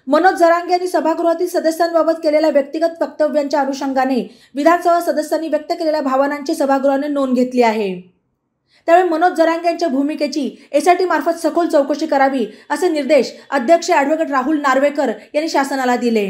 मनोज जरांगे यांनी सभागृहातील सदस्यांबाबत केलेल्या व्यक्तिगत वक्तव्यांच्या अनुषंगाने विधानसभा सदस्यांनी व्यक्त केलेल्या भावनांची सभागृहाने नोंद घेतली आहे। त्यावेळी मनोज जरांगे यांच्या भूमिकेची एसआयटी मार्फत सखोल चौकशी करावी असे निर्देश अध्यक्ष ॲडव्होकेट राहुल नार्वेकर यांनी शासनाला दिले।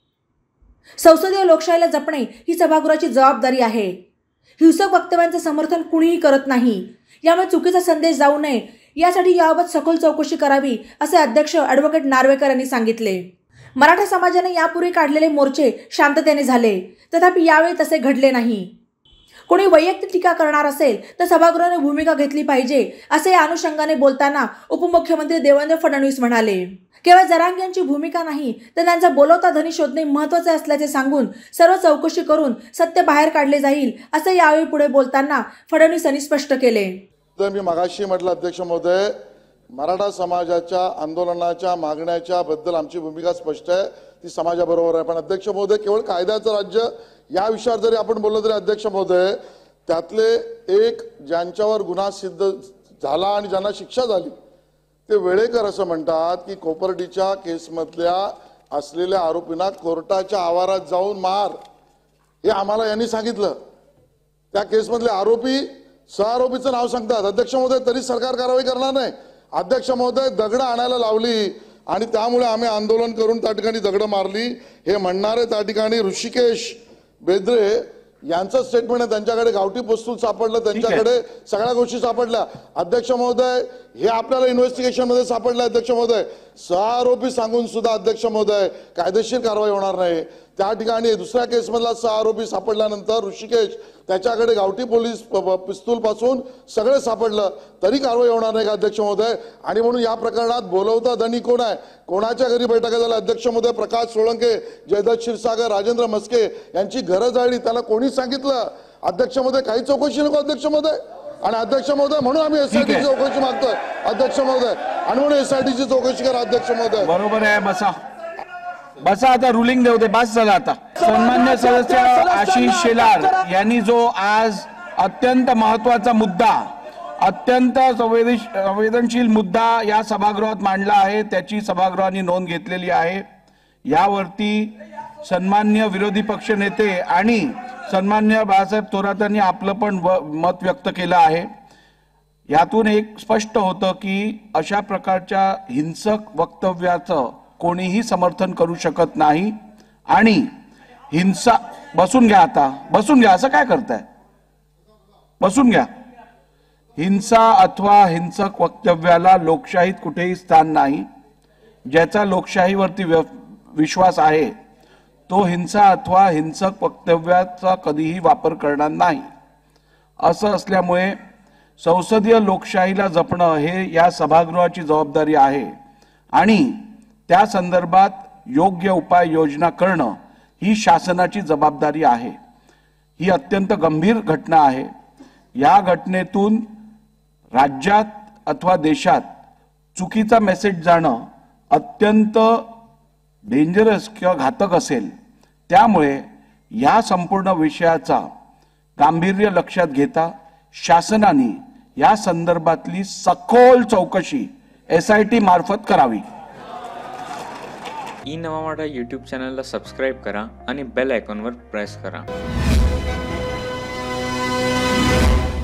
संसदीय लोकशाहीला जपणे ही सभागृहाची जबाबदारी आहे। हिंसक वक्तव्यांचे समर्थन कुणीही करत नाही, यामुळे चुकीचा संदेश जाऊ नये यासाठी याबाबत सखोल चौकशी करावी असे अध्यक्ष ॲडव्होकेट नार्वेकर यांनी सांगितले। मराठा समाजाने यापूर्वी काढलेले मोर्चे शांततेने झाले, तथापि यावेळी तसे घडले नाही। कोणी वैयक्तिक टीका करणार असेल तर सभागृहाने भूमिका घेतली पाहिजे असे या अनुषंगाने बोलताना उपमुख्यमंत्री देवेंद्र फडणवीस म्हणाले। केवळ जरांगे यांची भूमिका नाही तर त्यांचा बोलवता धनी शोधणे महत्त्वाचे असल्याचे सांगून सर्व चौकशी करून सत्य बाहेर काढले जाईल असे यावेळी पुढे बोलताना फडणवीस यांनी स्पष्ट केले। मी मागाशी म्हटलं अध्यक्ष महोदय, मराठा समाजाच्या आंदोलनाच्या मागण्याच्या बद्दल आमची भूमिका स्पष्ट आहे, ती समाजाबरोबर आहे। पण अध्यक्ष महोदय, केवळ कायद्याचं राज्य या विषयावर जरी आपण बोललो तरी अध्यक्ष महोदय, त्यातले एक ज्यांच्यावर गुन्हा सिद्ध झाला आणि ज्यांना शिक्षा झाली ते वेळेकर असं म्हणतात की कोपर्डीच्या केसमधल्या असलेल्या आरोपींना कोर्टाच्या आवारात जाऊन मार, हे आम्हाला यांनी सांगितलं। त्या केसमधले आरोपी सहआरोपीचं नाव सांगतात अध्यक्ष महोदय, तरी सरकार कारवाई करणार नाही। अध्यक्ष महोदय, दगड आणायला लावली आणि त्यामुळे आम्ही आंदोलन करून त्या ठिकाणी दगड मारली हे म्हणणारे त्या ठिकाणी ऋषिकेश बेद्रे यांचं स्टेटमेंट आहे। त्यांच्याकडे गावठी पिस्तूल सापडलं, त्यांच्याकडे सगळ्या गोष्टी सापडल्या। अध्यक्ष महोदय, हे आपल्याला इन्व्हेस्टिगेशन मध्ये सापडलं अध्यक्ष महोदय। सहआरोपी सांगून सुद्धा अध्यक्ष महोदय कायदेशीर कारवाई होणार नाही। त्या ठिकाणी दुसऱ्या केसमधला सहआरोपी सापडल्यानंतर ऋषिकेश त्याच्याकडे गावठी पोलीस पिस्तूल पासून सगळे सापडलं तरी कारवाई होणार नाही का अध्यक्ष महोदय? आणि म्हणून या प्रकरणात बोलवता धनी कोण आहे, कोणाच्या घरी बैठका झाल्या अध्यक्ष महोदय? प्रकाश सोळंके, जयदत्त क्षीरसागर, राजेंद्र मस्के यांची घरं जाळली, त्याला कोणी सांगितलं? अध्यक्ष महोदय, काही चौकशी नको अध्यक्ष महोदय। आणि अध्यक्ष महोदय, म्हणून आम्ही एसआयटीची चौकशी मागतोय अध्यक्ष महोदय, आणि म्हणून एसआयटीची चौकशी करा अध्यक्ष महोदय। बरोबर आहे, बसा बसा, आता रुलिंग देऊ दे, बस झालं आता। सन्मान्य सदस्य आशिष शेलार यांनी जो आज अत्यंत महत्त्वाचा मुद्दा, अत्यंत संवेदनशील मुद्दा या सभागृहात मांडला आहे त्याची सभागृहाने नोंद घेतलेली आहे। यावरती सन्मान्य विरोधी पक्ष नेते आणि सन्मान्य बाळासाहेब थोरातांनी आपलं पण मत व्यक्त केलं आहे। यातून एक स्पष्ट होतं की अशा प्रकारच्या हिंसक वक्तव्याचं कोणीही समर्थन करू शकत नाही। आणि हिंसा, बसून घ्या आता, बसून घ्या, असं काय करताय, बसून घ्या। हिंसा अथवा हिंसक वक्तव्याला लोकशाहीत कुठेही स्थान नाही। ज्याचा लोकशाहीवरती विश्वास आहे तो हिंसा अथवा हिंसक वक्तव्याचा कधीही वापर करणार नाही। असं असल्यामुळे संसदीय लोकशाहीला जपणं हे या सभागृहाची जबाबदारी आहे आणि त्या संदर्भात योग्य उपाययोजना करणं ही शासनाची जबाबदारी आहे। ही अत्यंत गंभीर घटना आहे। या घटनेतून राज्यात अथवा देशात चुकीचा मेसेज जाणं अत्यंत डेंजरस किंवा घातक असेल। त्यामुळे या संपूर्ण विषयाचा गांभीर्य लक्षात घेता शासनाने या संदर्भातली सखोल चौकशी एसआयटी मार्फत करावी। ई नवा मराठा यूट्यूब चॅनलला सबस्क्राईब करा आणि बेल आयकॉनवर प्रेस करा।